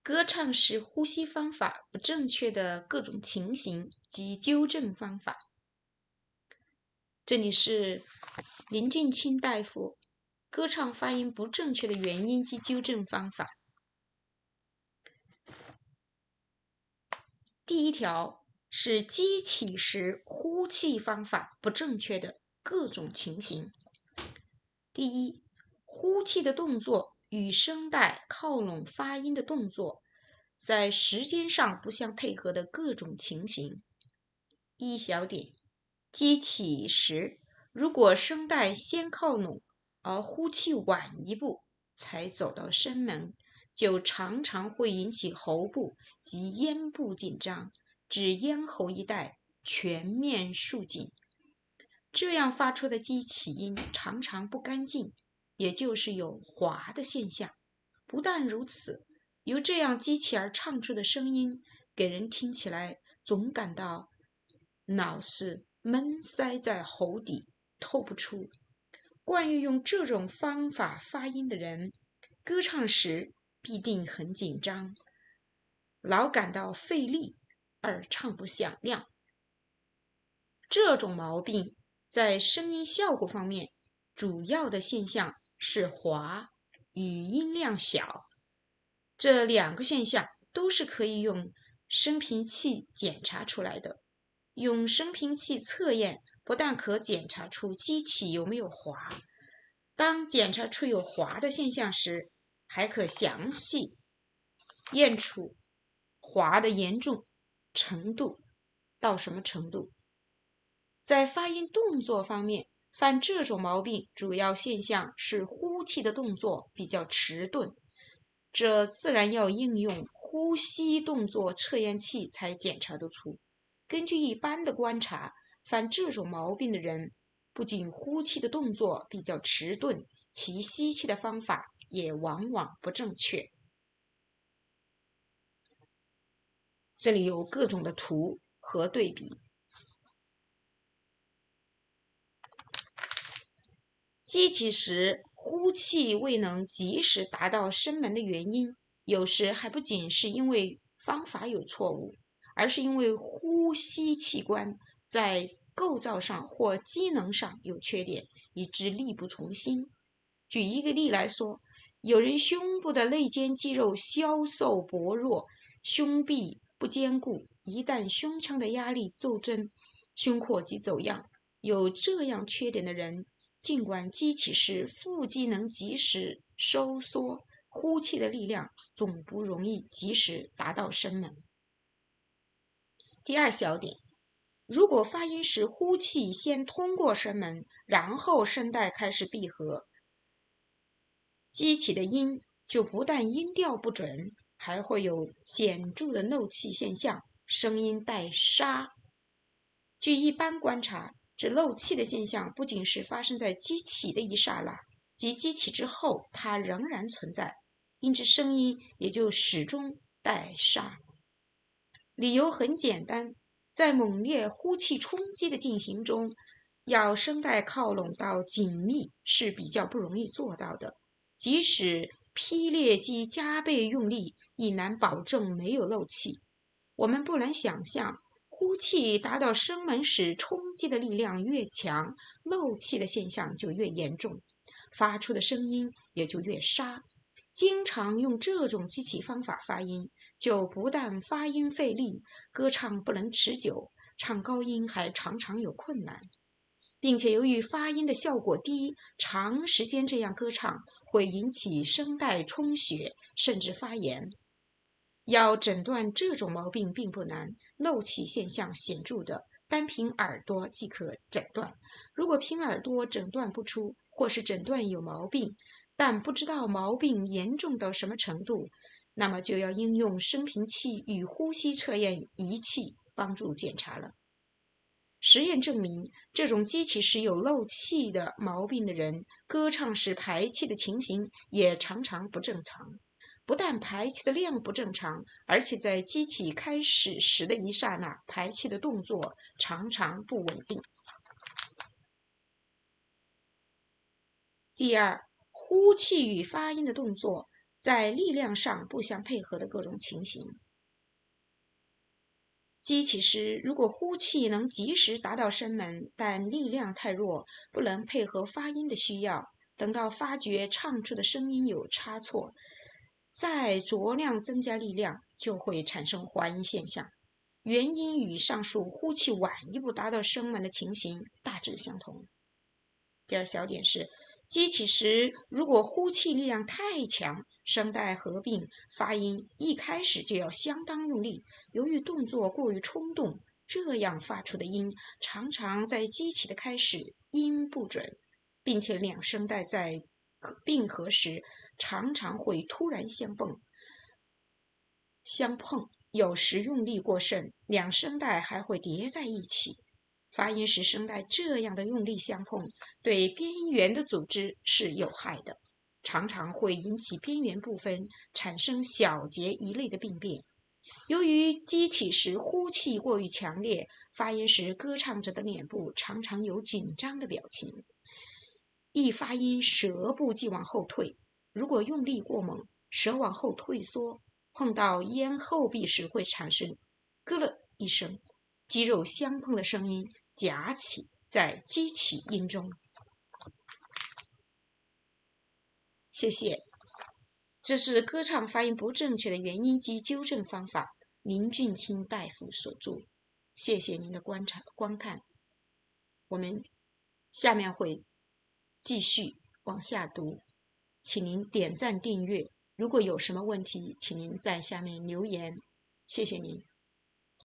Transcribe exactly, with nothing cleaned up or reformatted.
歌唱时呼吸方法不正确的各种情形及纠正方法。这里是林俊清大夫歌唱发音不正确的原因及纠正方法。第一条是激起时呼气方法不正确的各种情形。第一，呼气的动作与声带靠拢发音的动作在时间上不相配合的各种情形。一小点，激起时，如果声带先靠拢，而呼气晚一步才走到声门，就常常会引起喉部及咽部紧张，致咽喉一带全面束紧。这样发出的激起音常常不干净，也就是有滑的现象。不但如此，由这样激起而唱出的声音，给人听起来总感到老是闷塞在喉底，透不出。惯于用这种方法发音的人，歌唱时必定很紧张，老感到费力而唱不响亮。这种毛病在声音效果方面，主要的现象是滑与音量小。这两个现象都是可以用声频器检查出来的。用声频器测验，不但可检查出激起有没有滑，当检查出有滑的现象时，还可详细验出滑的严重程度到什么程度。在发音动作方面，犯这种毛病主要现象是呼气的动作比较迟钝，这自然要应用呼吸动作测验器才检查得出。根据一般的观察，犯这种毛病的人，不仅呼气的动作比较迟钝，其吸气的方法也往往不正确。这里有各种的图和对比。激起时呼气未能及时达到声门的原因，有时还不仅是因为方法有错误，而是因为呼吸器官在构造上或机能上有缺点，以致力不从心。举一个例来说，有人胸部的肋间肌肉消瘦薄弱，胸壁不坚固，一旦胸腔的压力骤增，胸廓即走样。有这样缺点的人，尽管激起时腹肌能及时收缩，呼气的力量总不容易及时达到声门。第二小点，如果发音时呼气先通过声门，然后声带开始闭合，激起的音就不但音调不准，还会有显著的漏气现象，声音带沙。据一般观察，这漏气的现象不仅是发生在激起的一刹那，即激起之后它仍然存在，因此声音也就始终带沙。理由很简单，在猛烈呼气冲击的进行中，要声带靠拢到紧密是比较不容易做到的，即使劈裂肌加倍用力，亦难保证没有漏气。我们不难想象，呼气达到声门时，冲击的力量越强，漏气的现象就越严重，发出的声音也就越沙。经常用这种激起方法发音，就不但发音费力，歌唱不能持久，唱高音还常常有困难，并且由于发音的效果低，长时间这样歌唱会引起声带充血，甚至发炎。要诊断这种毛病并不难，漏气现象显著的，单凭耳朵即可诊断。如果凭耳朵诊断不出，或是诊断有毛病，但不知道毛病严重到什么程度，那么就要应用声频器与呼吸测验仪器帮助检查了。实验证明，这种激起时有漏气的毛病的人，歌唱时排气的情形也常常不正常。不但排气的量不正常，而且在激起开始时的一刹那，排气的动作常常不稳定。第二，呼气与发音的动作在力量上不相配合的各种情形。激起时，如果呼气能及时达到声门，但力量太弱，不能配合发音的需要，等到发觉唱出的声音有差错，再酌量增加力量，就会产生滑音现象。原因与上述呼气晚一步达到声门的情形大致相同。第二小点是，激起时如果呼气力量太强，声带合并，发音一开始就要相当用力，由于动作过于冲动，这样发出的音常常在激起的开始音不准，并且两声带在并合时常常会突然相碰相碰有时用力过甚，两声带还会叠在一起。发音时声带这样的用力相碰，对边缘的组织是有害的，常常会引起边缘部分产生小结一类的病变。由于激起时呼气过于强烈，发音时歌唱者的脸部常常有紧张的表情，一发音舌部即往后退，如果用力过猛，舌往后退缩，碰到咽后壁时会产生咯了一声，肌肉相碰的声音夹起在激起音中。谢谢。这是歌唱发音不正确的原因及纠正方法，林俊清大夫所著。谢谢您的观察观看，我们下面会继续往下读，请您点赞订阅。如果有什么问题，请您在下面留言。谢谢您。